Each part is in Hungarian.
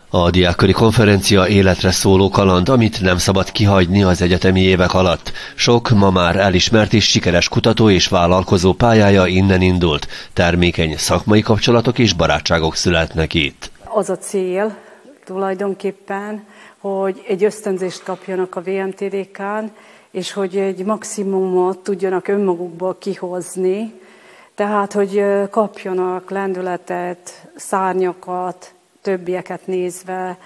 A diákköri konferencia életre szóló kaland, amit nem szabad kihagyni az egyetemi évek alatt. Sok ma már elismert és sikeres kutató és vállalkozó pályája innen indult. Termékeny szakmai kapcsolatok és barátságok születnek itt. Az a cél tulajdonképpen, hogy egy ösztönzést kapjanak a VMTDK-n, és hogy egy maximumot tudjanak önmagukból kihozni, tehát hogy kapjanak lendületet, szárnyakat, többieket nézve,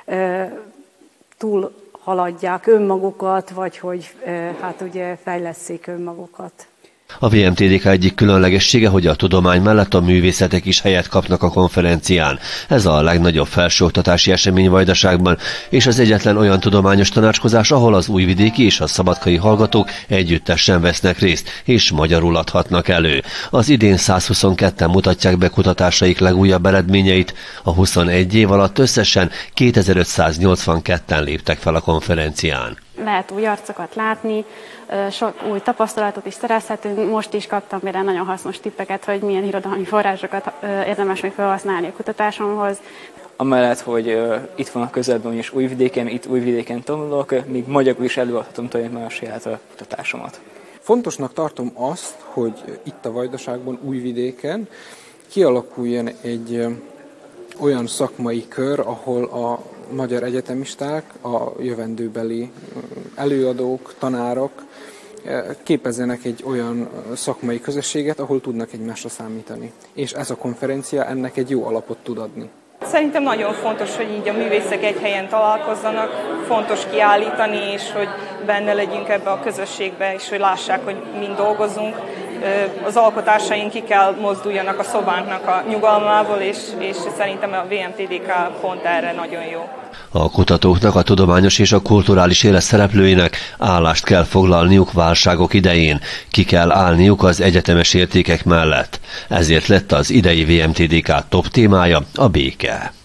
túl haladják önmagukat, vagy hogy hát ugye fejlesszék önmagukat. A VMTDK egyik különlegessége, hogy a tudomány mellett a művészetek is helyet kapnak a konferencián. Ez a legnagyobb felsőoktatási esemény Vajdaságban, és az egyetlen olyan tudományos tanácskozás, ahol az újvidéki és a szabadkai hallgatók együttesen vesznek részt, és magyarul adhatnak elő. Az idén 122-en mutatják be kutatásaik legújabb eredményeit, a 21 év alatt összesen 2582-en léptek fel a konferencián. Lehet új arcokat látni, sok új tapasztalatot is szerezhetünk. Most is kaptam például nagyon hasznos tippeket, hogy milyen irodalmi forrásokat érdemes még felhasználni a kutatásomhoz. Amellett, hogy itt van a közelben, és itt Újvidéken tanulok, még magyarul is előadhatom tulajdonképpen a saját kutatásomat. Fontosnak tartom azt, hogy itt a Vajdaságban, Újvidéken kialakuljon egy olyan szakmai kör, ahol a magyar egyetemisták, a jövendőbeli előadók, tanárok képezzenek egy olyan szakmai közösséget, ahol tudnak egymásra számítani. És ez a konferencia ennek egy jó alapot tud adni. Szerintem nagyon fontos, hogy így a művészek egy helyen találkozzanak, fontos kiállítani, és hogy benne legyünk ebbe a közösségbe, és hogy lássák, hogy mind dolgozunk. Az alkotásaink ki kell mozduljanak a szobánknak a nyugalmából, és szerintem a VMTDK pont erre nagyon jó. A kutatóknak, a tudományos és a kulturális élet szereplőinek állást kell foglalniuk válságok idején, ki kell állniuk az egyetemes értékek mellett. Ezért lett az idei VMTDK top témája a béke.